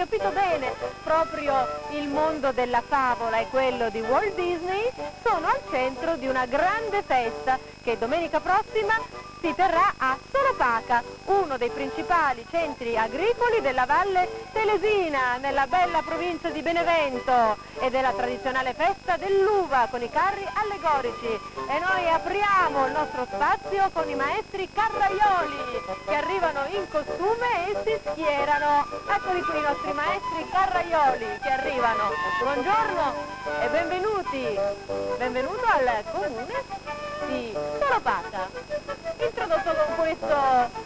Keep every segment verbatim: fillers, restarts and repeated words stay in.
capito bene, proprio il mondo della favola e quello di Walt Disney sono al centro di una grande festa che domenica prossima si terrà a Solopaca, uno dei principali centri agricoli della Valle Telesina, nella bella provincia di Benevento, ed è la tradizionale festa dell'uva con i carri allegorici. E noi apriamo il nostro spazio con i maestri carraioli che arrivano in costume e si schierano. Eccoli qui i nostri maestri carraioli che arrivano. Buongiorno e benvenuti. Benvenuto al comune di Solopaca, introdotto con questo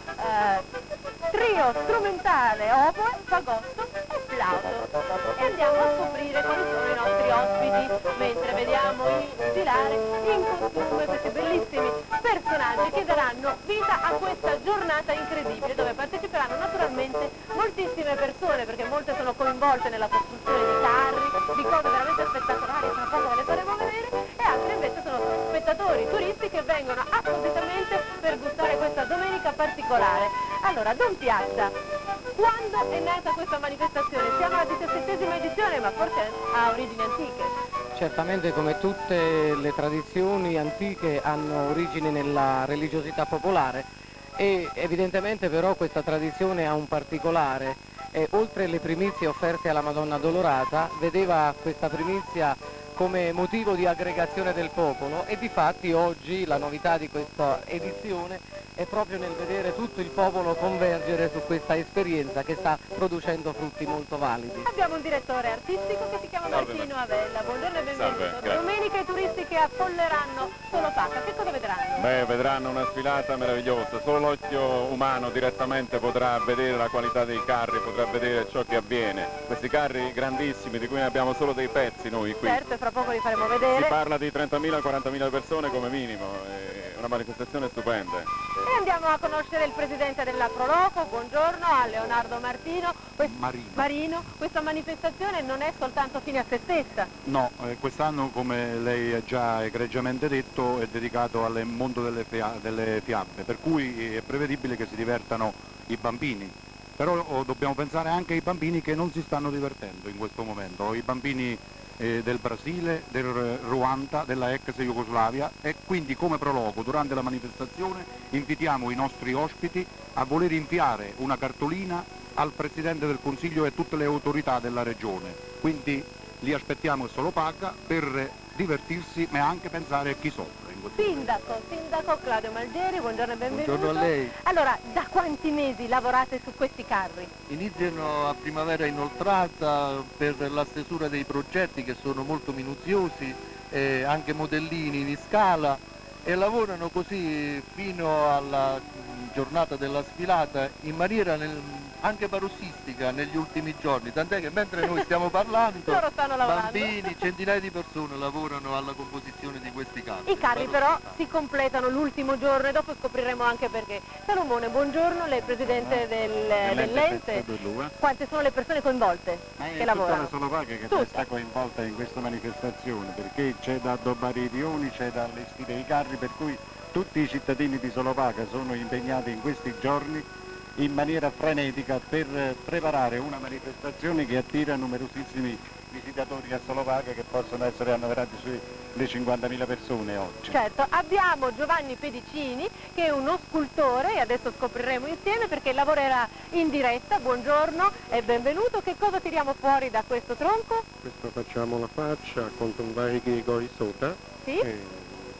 eh, trio strumentale, oboe, fagotto e flauto. E andiamo a scoprire quali sono i nostri ospiti, mentre vediamo sfilare in costume questi bellissimi personaggi che daranno vita a questa giornata incredibile, dove parteciperanno naturalmente moltissime persone, perché molte sono coinvolte nella costruzione di carri, di cose veramente spettacolari, tra poco ve le faremo vedere, e altri invece sono spettatori, turisti che vengono appositamente per gustare questa domenica particolare. Allora, Don Piazza, quando è nata questa manifestazione? Siamo alla diciassettesima edizione, ma forse ha origini antiche. Certamente, come tutte le tradizioni antiche, hanno origini nella religiosità popolare e evidentemente però questa tradizione ha un particolare. E oltre alle primizie offerte alla Madonna Dolorata, vedeva questa primizia come motivo di aggregazione del popolo, e difatti oggi la novità di questa edizione è proprio nel vedere tutto il popolo convergere su questa esperienza che sta producendo frutti molto validi. Abbiamo un direttore artistico che si chiama Salve. Martino Avella. Buongiorno e benvenuto. Salve, Domenica i turisti che affolleranno Solopaca, che cosa vedranno? Beh, vedranno una sfilata meravigliosa, solo l'occhio umano direttamente potrà vedere la qualità dei carri, potrà vedere ciò che avviene. Questi carri grandissimi di cui ne abbiamo solo dei pezzi noi qui. Certo, e fra poco li faremo vedere. Si parla di trentamila quarantamila persone come minimo, è una manifestazione stupenda. E andiamo a conoscere il presidente della Proloco. Buongiorno a Leonardo Martino. Quest Marino. Marino. Questa manifestazione non è soltanto fine a se stessa. No, eh, quest'anno, come lei ha già egregiamente detto, è dedicato al mondo delle, fia delle fiabe, per cui è prevedibile che si divertano i bambini. Però oh, dobbiamo pensare anche ai bambini che non si stanno divertendo in questo momento, i bambini eh, del Brasile, del Ruanda, della ex Jugoslavia, e quindi come Proloco durante la manifestazione invitiamo i nostri ospiti a voler inviare una cartolina al Presidente del Consiglio e tutte le autorità della regione. Quindi li aspettiamo a Solopaca per divertirsi, ma anche pensare a chi soffre. Sindaco, Sindaco Claudio Malgeri, buongiorno e benvenuto. Buongiorno a lei. Allora, da quanti mesi lavorate su questi carri? Iniziano a primavera inoltrata per la stesura dei progetti, che sono molto minuziosi, eh, anche modellini in scala, e lavorano così fino alla giornata della sfilata in maniera nel, anche parossistica negli ultimi giorni, tant'è che mentre noi stiamo parlando, Loro stanno lavorando. bambini, centinaia di persone lavorano alla composizione di questi carri. I carri però si completano l'ultimo giorno e dopo scopriremo anche perché. Salomone, buongiorno, lei è presidente del, dell'ente. Quante sono le persone coinvolte Ma è che lavorano? tutta la Solopaca che Tutta. sta coinvolta in questa manifestazione, perché c'è da addobbare i pioni, c'è da allestire i carri, per cui tutti i cittadini di Solopaca sono impegnati in questi giorni in maniera frenetica per preparare una manifestazione che attira numerosissimi visitatori a Solopaca, che possono essere annoverati sulle cinquantamila persone oggi. Certo, abbiamo Giovanni Pedicini che è uno scultore, e adesso scopriremo insieme perché lavorerà in diretta. Buongiorno e benvenuto. Che cosa tiriamo fuori da questo tronco? Questo facciamo la faccia con vari grigori sopra. Sì. E...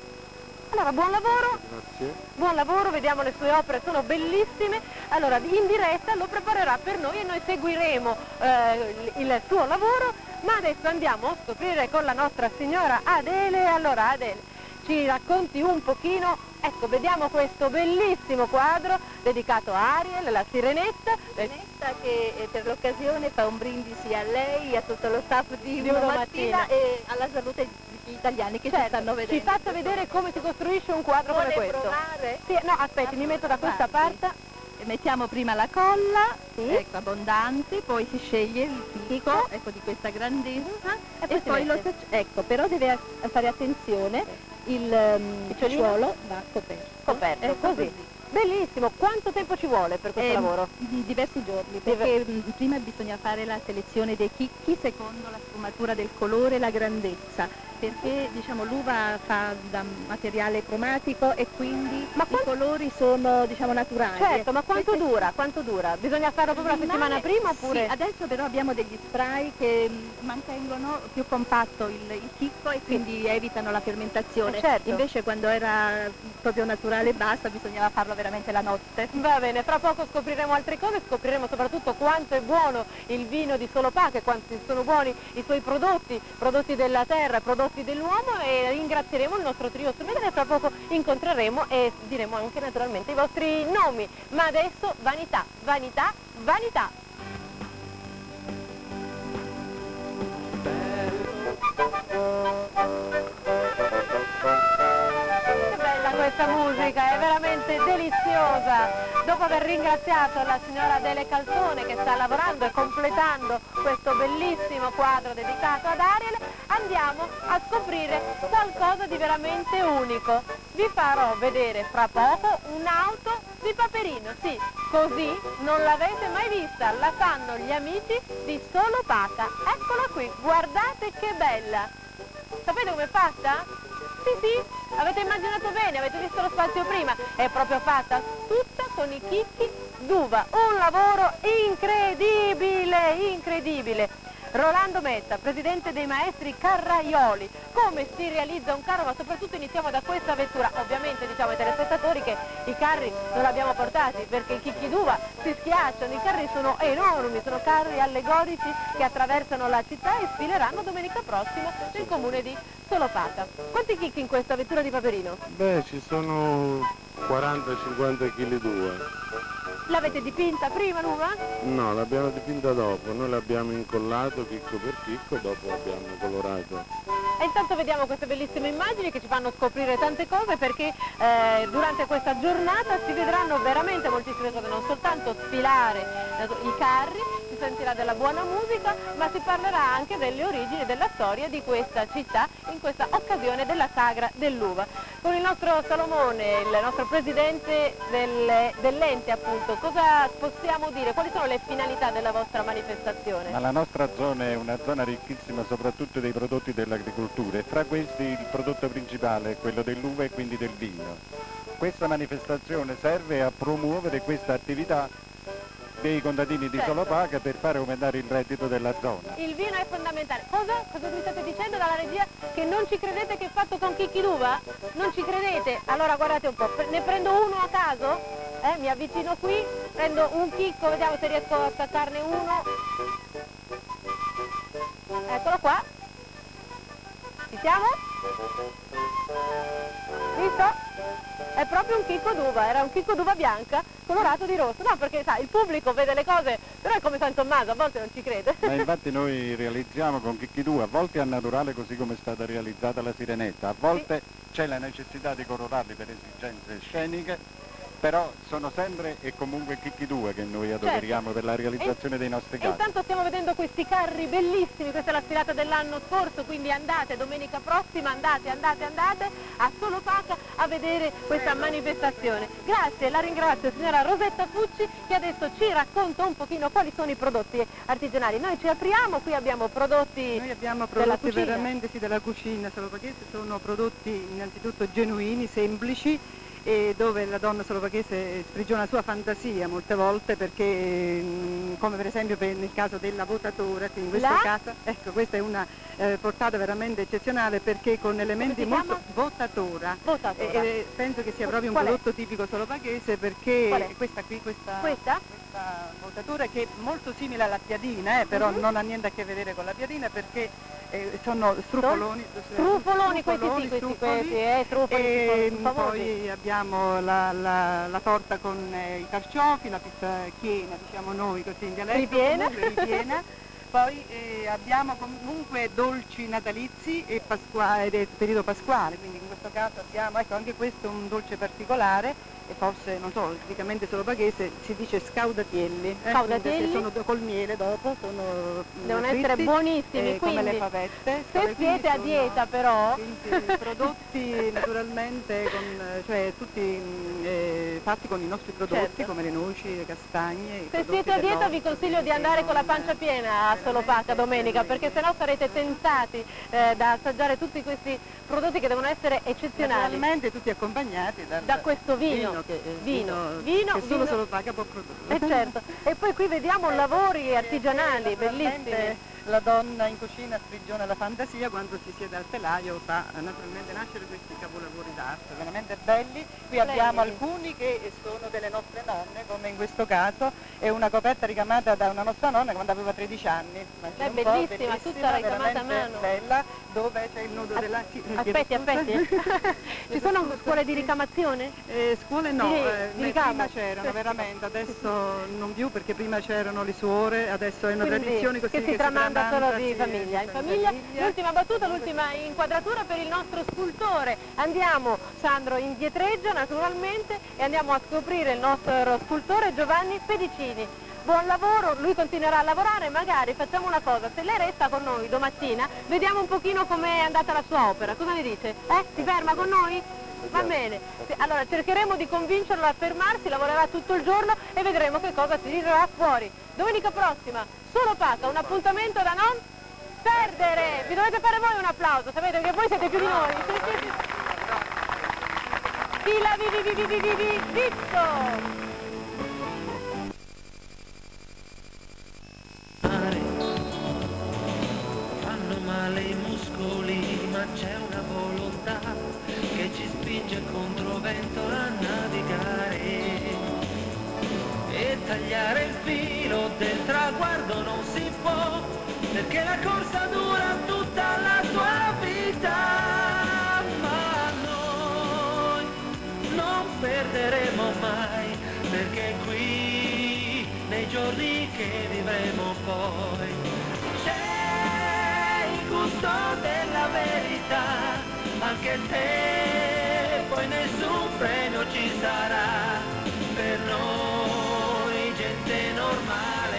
Allora, buon lavoro. Grazie. Buon lavoro, vediamo le sue opere, sono bellissime. Allora, in diretta lo preparerà per noi e noi seguiremo eh, il suo lavoro, ma adesso andiamo a scoprire con la nostra signora Adele. Allora, Adele, ci racconti un pochino, ecco, vediamo questo bellissimo quadro dedicato a Ariel, la sirenetta. Sirenetta che eh, per l'occasione fa un brindisi a lei, a tutto lo staff di, Di Uno Uno Mattina, Mattina. e alla salute degli italiani che Certo, ci stanno vedendo. ci faccia vedere come si costruisce un quadro Vuole come questo. provare? Sì, no, aspetti, mi metto da questa Avanti. parte. Mettiamo prima la colla, Sì. ecco, abbondante, poi si sceglie il picco, ecco, di questa grandezza, E poi e si poi lo mette. ecco, però deve a- fare attenzione, il um, picciolo va coperto. Coperto, Ecco, così. così. Bellissimo, quanto tempo ci vuole per questo Eh, lavoro? di diversi giorni, perché mh, prima bisogna fare la selezione dei chicchi secondo la sfumatura del colore e la grandezza, perché diciamo l'uva fa da materiale cromatico e quindi Ma i quanto- colori sono diciamo naturali. Certo, ma quanto Queste- dura? Quanto dura? Bisogna farlo proprio la settimana Rimane- prima oppure? Sì, adesso però abbiamo degli spray che mh, mantengono più compatto il, il chicco e quindi evitano la fermentazione. Eh, certo. Invece quando era proprio naturale e basta bisognava farlo veramente la notte. Va bene, fra poco scopriremo altre cose, scopriremo soprattutto quanto è buono il vino di Solopaca e quanti sono buoni i suoi prodotti, prodotti della terra, prodotti dell'uomo, e ringrazieremo il nostro trio solidale e fra poco incontreremo e diremo anche naturalmente i vostri nomi. Ma adesso vanità, vanità, vanità! Che bella questa musica, è veramente deliziosa. Dopo aver ringraziato la signora Adele Calzone che sta lavorando e completando questo bellissimo quadro dedicato ad Ariel, andiamo a scoprire qualcosa di veramente unico. Vi farò vedere fra poco un'auto di Paperino, sì, così non l'avete mai vista, la fanno gli amici di Solopaca. Eccola qui, guardate che bella! Sapete com'è fatta? Sì, sì, avete immaginato bene, avete visto lo spazio prima, è proprio fatta tutta con i chicchi d'uva, un lavoro incredibile, incredibile. Rolando Metta, presidente dei maestri carraioli, come si realizza un carro, ma soprattutto iniziamo da questa vettura. Ovviamente diciamo ai telespettatori che i carri non li abbiamo portati perché i chicchi d'uva si schiacciano, i carri sono enormi, sono carri allegorici che attraversano la città e sfileranno domenica prossima nel comune di Solopaca. Quanti chicchi in questa vettura di Paperino? Beh, ci sono quaranta cinquanta chili d'uva. L'avete dipinta prima l'uva? No, l'abbiamo dipinta dopo, noi l'abbiamo incollato chicco per chicco, dopo l'abbiamo colorato. E intanto vediamo queste bellissime immagini che ci fanno scoprire tante cose, perché eh, durante questa giornata si vedranno veramente moltissime cose, non soltanto sfilare eh, i carri, si sentirà della buona musica, ma si parlerà anche delle origini, della storia di questa città in questa occasione della sagra dell'uva. Con il nostro Salomone, il nostro presidente del, dell'ente appunto, cosa possiamo dire? Quali sono le finalità della vostra manifestazione? Ma la nostra zona è una zona ricchissima soprattutto dei prodotti dell'agricoltura e fra questi il prodotto principale è quello dell'uva e quindi del vino. Questa manifestazione serve a promuovere questa attività dei contadini di Certo. Solopaca per fare aumentare il reddito della zona. Il vino è fondamentale. Cosa? Cosa mi state dicendo dalla regia? Che non ci credete che è fatto con chicchi d'uva? Non ci credete? Allora guardate un po', ne prendo uno a caso, eh, mi avvicino qui, prendo un chicco, vediamo se riesco a staccarne uno. Eccolo qua. Ci siamo? Visto? È proprio un chicco d'uva, era un chicco d'uva bianca colorato di rosso. No, perché sai, il pubblico vede le cose, però è come San Tommaso, a volte non ci crede. Ma infatti noi realizziamo con chicchi d'uva, a volte a naturale così come è stata realizzata la sirenetta, a volte c'è la necessità di colorarli per esigenze sceniche, però sono sempre e comunque chicchi d'uva che noi adoperiamo Certo. per la realizzazione E- dei nostri E casi. intanto stiamo vedendo questi carri bellissimi, questa è la sfilata dell'anno scorso, quindi andate domenica prossima, andate, andate, andate a Solopaca a vedere questa manifestazione. Grazie, la ringrazio signora Rosetta Fucci che adesso ci racconta un pochino quali sono i prodotti artigianali. Noi ci apriamo, qui abbiamo prodotti Noi abbiamo della prodotti cucina. veramente sì, della cucina solopaghese, sono prodotti innanzitutto genuini, semplici, e dove la donna solopaghese sprigiona la sua fantasia molte volte perché, mh, come per esempio per, nel caso della votatura, che in questo La? caso, ecco, questa è una eh, portata veramente eccezionale perché con elementi si molto... chiama? Votatora. Votatora. E, e penso che sia proprio un Qual è? prodotto tipico solopaghese perché Qual è? questa qui, questa, Questa? questa votatura che è molto simile alla piadina, eh, però Mhm. non ha niente a che vedere con la piadina perché eh, sono strufoloni, Trufoloni, questi sì, questi, truffoli, questi, eh, trufoli e sono famosi. poi abbiamo la, la, la torta con eh, i carciofi, la pizza chiena, diciamo noi così in dialetto, Ripiena. comunque ripiena. Poi eh, abbiamo comunque dolci natalizi e pasqua- ed è periodo pasquale, quindi in questo caso abbiamo, ecco, anche questo è un dolce particolare e forse, non so, tipicamente solo paghese si dice scaudatielli. Eh? Scaudatielli? Sono col miele dopo, sono devono fritti, essere buonissimi, eh, quindi come le favette. se siete a dieta però, quindi prodotti naturalmente, con, cioè tutti mh, eh, fatti con i nostri prodotti, certo, come le noci, le castagne. i se prodotti siete a del dieta nord, vi consiglio di che andare con la non- pancia piena a Solopaca domenica, perché sennò sarete tentati eh, da assaggiare tutti questi prodotti che devono essere eccezionali. Naturalmente tutti accompagnati dal Da questo vino, vino che, eh, vino, vino, vino, che solo vino. Solopaca può produrre. Eh certo, e poi qui vediamo lavori artigianali Naturalmente bellissimi. La donna in cucina sprigiona la fantasia, quando si siede al telaio fa eh, naturalmente nascere questi capolavori d'arte, veramente belli. Qui abbiamo alcuni che sono delle nostre nonne, come in questo caso, è una coperta ricamata da una nostra nonna quando aveva tredici anni. È bellissima, tutta ricamata a mano. Bella, dove c'è il nodo della... sì, Aspetti, aspetti. Ci sono scuole di ricamazione? Eh, scuole no, Di- eh, di beh, ricamo. prima c'erano veramente, adesso non più, perché prima c'erano le suore, adesso è una Quindi, tradizione così che si tramanda solo di sì, famiglia in in famiglia. L'ultima battuta, l'ultima inquadratura per il nostro scultore. Andiamo, Sandro indietreggia naturalmente, e andiamo a scoprire il nostro scultore Giovanni Pedicini. Buon lavoro, lui continuerà a lavorare, magari facciamo una cosa, se lei resta con noi domattina vediamo un pochino com'è andata la sua opera, cosa ne dice? Eh? Si ferma con noi? Va bene, Sì, allora cercheremo di convincerlo a fermarsi, lavorerà tutto il giorno e vedremo che cosa si tirerà fuori. Domenica prossima, Solopaca, un appuntamento da non perdere! Vi dovete fare voi un applauso, sapete che voi siete più di noi. Fila vivi vivi vivi vivi visto! Fanno male i muscoli, ma c'è una volontà che ci spinge contro vento a navigare e tagliare il filo del traguardo non si può, perché la corsa dura tutta la tua vita, ma noi non perderemo mai, perché qui nei giorni che vivremo poi c'è il gusto della verità, anche se poi nessun premio ci sarà, per noi gente normale,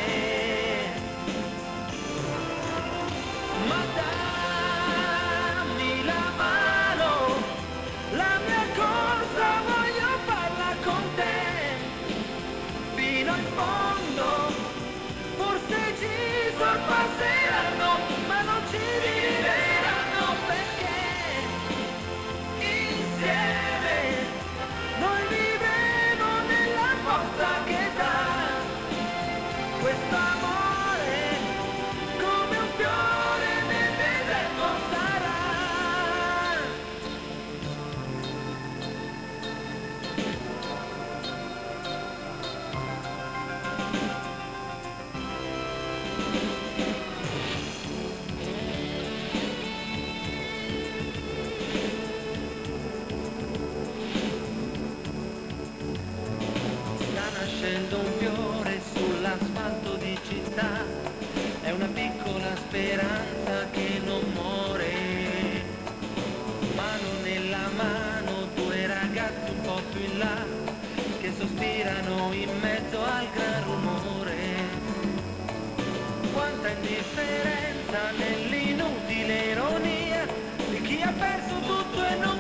ma dammi la mano, la mia corsa voglio farla con te, fino in fondo, forse ci sorpasseranno, ma non ci divideranno, perché insieme noi vivremo nella forza che dà questo amore, come un fiore nel deserto sarà. Sta nascendo un fiore sull'asfalto di città, è una piccola speranza che non muore. Mano nella mano, due ragazzi un po' più in là, che sospirano in mezzo al gran rumore. Quanta indifferenza nell'inutile ironia di chi ha perso tutto e non